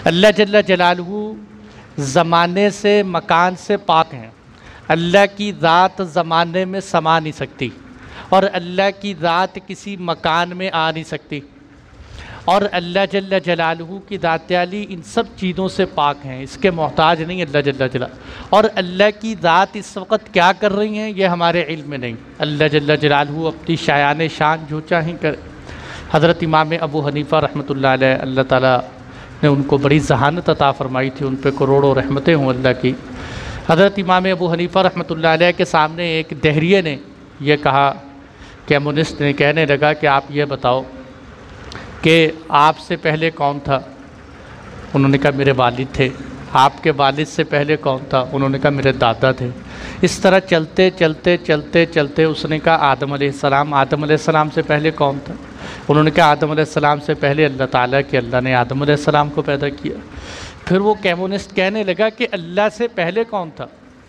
اللہ جل جلالہ زمانے سے مکان سے پاک ہیں۔ اللہ کی ذات زمانے میں سما نہیں سکتی، اور اللہ کی ذات کسی مکان میں آ نہیں سکتی، اور اللہ جل جلالہ کی ذات عالی ان سب چیزوں سے پاک ہیں، اس کے محتاج نہیں اللہ جل جلالہ۔ اور اللہ کی ذات اس وقت کیا کر رہی ہیں یہ ہمارے علم میں نہیں، اللہ جل جلالہ اپنی شایان شان جو چاہیں کرے۔ حضرت امام ابو حنیفہ رحمۃ اللہ علیہ، اللہ تعالیٰ نے ان کو بڑی ذہانت عطا فرمائی تھی، ان پہ کروڑوں رحمتیں ہوں اللہ کی۔ حضرت امام ابو حنیفہ رحمۃ اللہ علیہ کے سامنے ایک دہریے نے یہ کہا، کمیونسٹ نے کہنے لگا کہ آپ یہ بتاؤ کہ آپ سے پہلے کون تھا؟ انہوں نے کہا میرے والد تھے۔ آپ کے والد سے پہلے کون تھا؟ انہوں نے کہا میرے دادا تھے۔ اس طرح چلتے چلتے چلتے چلتے اس نے کہا آدم علیہ السلام۔ آدم علیہ السلام سے پہلے کون تھا؟ انہوں نے کہا آدم علیہ السلام سے پہلے اللہ تعالیٰ کہ اللہ نے آدم علیہ السلام کو پیدا کیا۔ پھر وہ کمیونسٹ کہنے لگا کہ اللہ سے پہلے کون تھا؟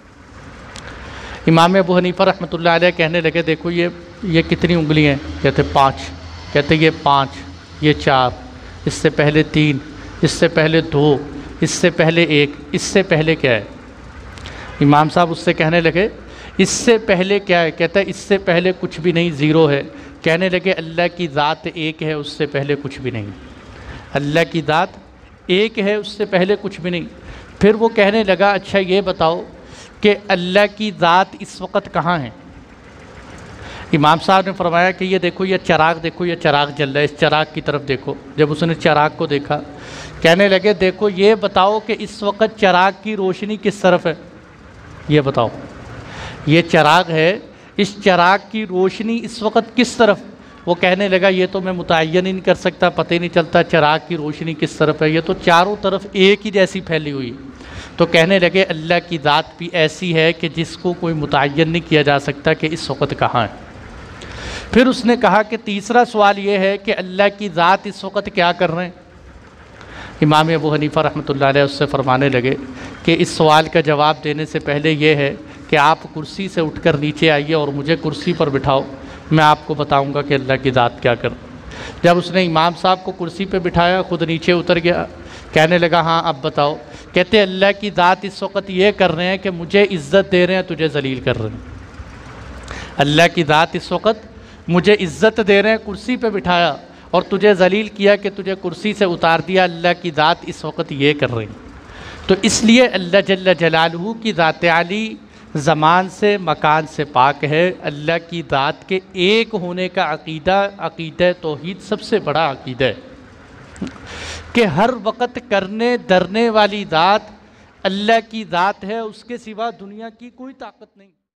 امام ابو حنیفہ رحمۃ اللہ علیہ کہنے لگے دیکھو یہ کتنی انگلی ہیں؟ کہتے 5۔ کہتے یہ 5، یہ 4، اس سے پہلے 3، اس سے پہلے 2، اس سے پہلے 1، اس سے پہلے کیا ہے؟ امام صاحب اس سے کہنے لگے اس سے پہلے کیا ہے؟ کہتا ہے اس سے پہلے کچھ بھی نہیں، 0 ہے۔ کہنے لگے اللہ کی ذات ایک ہے، اس سے پہلے کچھ بھی نہیں۔ اللہ کی ذات ایک ہے، اس سے پہلے کچھ بھی نہیں۔ پھر وہ کہنے لگا اچھا یہ بتاؤ کہ اللہ کی ذات اس وقت کہاں ہے؟ امام صاحب نے فرمایا کہ یہ دیکھو یہ چراغ، دیکھو یہ چراغ جل رہا ہے، اس چراغ کی طرف دیکھو۔ جب اس نے چراغ کو دیکھا کہنے لگے دیکھو یہ بتاؤ کہ اس وقت چراغ کی روشنی کس طرف ہے؟ یہ بتاؤ، یہ چراغ ہے، اس چراغ کی روشنی اس وقت کس طرف؟ وہ کہنے لگا یہ تو میں متعین ہی نہیں کر سکتا، پتہ ہی نہیں چلتا چراغ کی روشنی کس طرف ہے، یہ تو چاروں طرف ایک ہی جیسی پھیلی ہوئی ہے۔ تو کہنے لگے اللہ کی ذات بھی ایسی ہے کہ جس کو کوئی متعین نہیں کیا جا سکتا کہ اس وقت کہاں ہے۔ پھر اس نے کہا کہ تیسرا سوال یہ ہے کہ اللہ کی ذات اس وقت کیا کر رہے ہیں؟ امام ابو حنیفہ رحمۃ اللہ علیہ اس سے فرمانے لگے کہ اس سوال کا جواب دینے سے پہلے یہ ہے کہ آپ کرسی سے اٹھ کر نیچے آئیے اور مجھے کرسی پر بٹھاؤ، میں آپ کو بتاؤں گا کہ اللہ کی ذات کیا کر۔ جب اس نے امام صاحب کو کرسی پہ بٹھایا خود نیچے اتر گیا، کہنے لگا ہاں اب بتاؤ۔ کہتے اللہ کی ذات اس وقت یہ کر رہے ہیں کہ مجھے عزت دے رہے ہیں، تجھے ذلیل کر رہے ہیں۔ اللہ کی ذات اس وقت مجھے عزت دے رہے ہیں، کرسی پہ بٹھایا اور تجھے ذلیل کیا کہ تجھے کرسی سے اتار دیا۔ اللہ کی ذات اس وقت یہ کر رہے ہیں۔ تو اس لیے اللہ جل جلالہ کی ذات عالی زمان سے مکان سے پاک ہے۔ اللہ کی ذات کے ایک ہونے کا عقیدہ توحید سب سے بڑا عقیدہ ہے کہ ہر وقت کرنے درنے والی ذات اللہ کی ذات ہے، اس کے سوا دنیا کی کوئی طاقت نہیں۔